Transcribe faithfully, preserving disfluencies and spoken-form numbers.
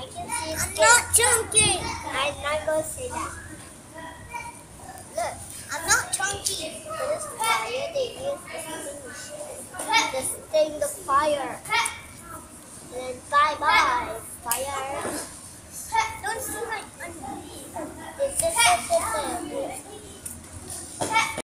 I can see his I'm skin. not chunky. I'm not going to say that. Look, I'm not chunky.